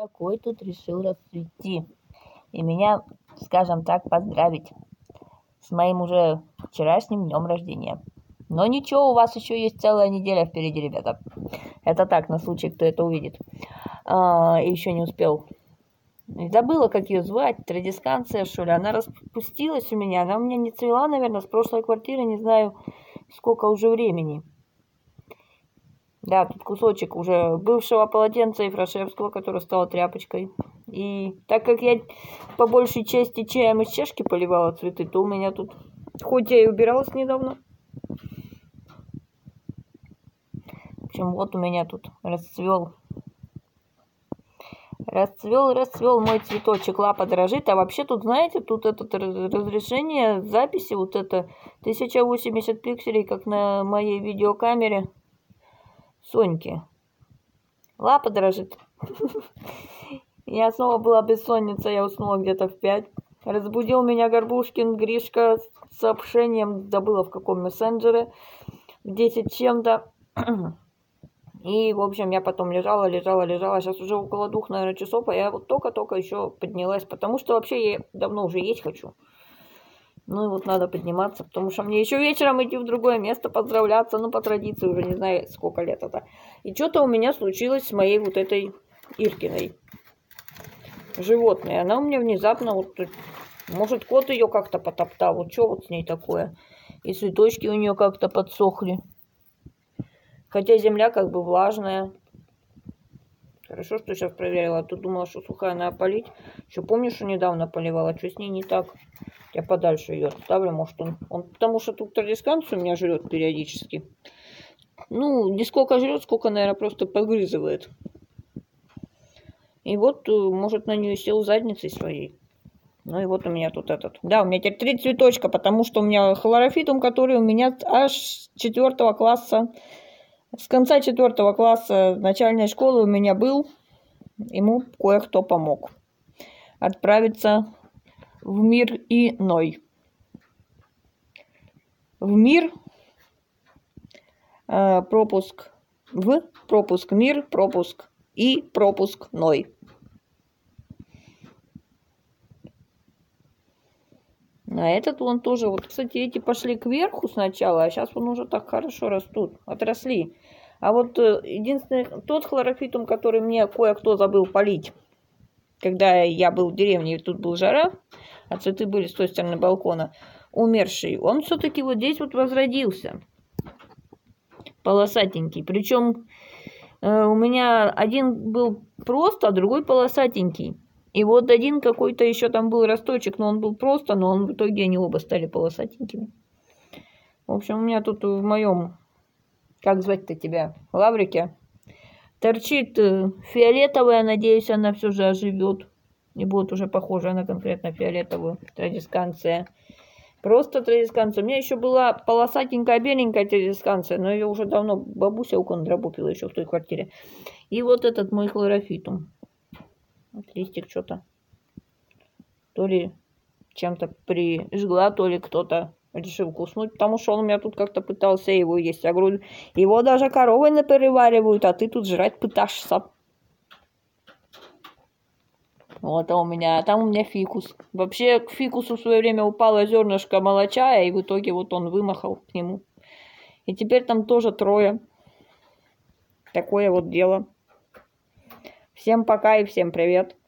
Такой тут решил расцвести. И меня, скажем так, поздравить с моим уже вчерашним днем рождения. Но ничего, у вас еще есть целая неделя впереди, ребята. Это так, на случай, кто это увидит. И еще не успел. Забыла, как ее звать. Традисканция, что ли. Она распустилась у меня. Она у меня не цвела, наверное, с прошлой квартиры. Не знаю, сколько уже времени. Да, тут кусочек уже бывшего полотенца Ефрашевского, который стал тряпочкой. И так как я по большей части чаем из чашки поливала цветы, то у меня тут, хоть я и убиралась недавно, в общем, вот у меня тут расцвел мой цветочек. Лапа дрожит. А вообще тут, знаете, тут это разрешение записи, вот это 1080 пикселей, как на моей видеокамере Соньки. Лапа дрожит. Я снова была бессонница, я уснула где-то в 5. Разбудил меня Горбушкин Гришка с сообщением, забыла в каком мессенджере, в 10 чем-то. И, в общем, я потом лежала. Сейчас уже около 2, наверное, часов, а я вот только-только еще поднялась, потому что вообще я давно уже есть хочу. Ну и вот надо подниматься, потому что мне еще вечером идти в другое место поздравляться, ну, по традиции, уже не знаю, сколько лет это. И что-то у меня случилось с моей вот этой Иркиной животной. Она у меня внезапно, вот, может, кот ее как-то потоптал, вот что вот с ней такое. И цветочки у нее как-то подсохли. Хотя земля как бы влажная. Хорошо, что сейчас проверила. А то думала, что сухая надо полить. Еще помнишь, что недавно поливала? Что с ней не так? Я подальше ее отставлю. Может, он потому что тут традисканцию у меня жрет периодически. Ну, не сколько жрет, сколько, наверное, просто погрызывает. И вот, может, на нее сел задницей своей. Ну и вот у меня тут этот. Да, у меня теперь 3 цветочка, потому что у меня хлорофитум, который у меня аж с 4 класса. С конца 4 класса начальной школы у меня был. Ему кое-кто помог отправиться в мир иной. В мир, пропуск в, пропуск мир, пропуск и пропуск ной. А этот вон тоже, вот, кстати, эти пошли кверху сначала, а сейчас вон уже так хорошо растут, отросли. А вот единственный, тот хлорофитум, который мне кое-кто забыл полить, когда я был в деревне, и тут был жара, а цветы были с той стороны балкона, умерший, он все-таки вот здесь вот возродился. Полосатенький. Причем у меня один был просто, а другой полосатенький. И вот один какой-то еще там был росточек, но он был просто, но он в итоге они оба стали полосатенькими. В общем, у меня тут в моем, как звать-то тебя, лаврике, торчит фиолетовая, надеюсь, она все же оживет. И будет уже похожа на конкретно фиолетовую традисканция. Просто традисканция. У меня еще была полосатенькая, беленькая традисканция, но ее уже давно бабуся у контрабупила еще в той квартире. И вот этот мой хлорофитум. Вот листик что-то. То ли чем-то прижгла, то ли кто-то решил куснуть, потому что он у меня тут как-то пытался его есть. Я говорю, его даже коровы напереваривают, а ты тут жрать пытаешься. Вот, там у меня фикус. Вообще к фикусу в свое время упало зернышко молочая, и в итоге вот он вымахал к нему. И теперь там тоже 3. Такое вот дело. Всем пока и всем привет.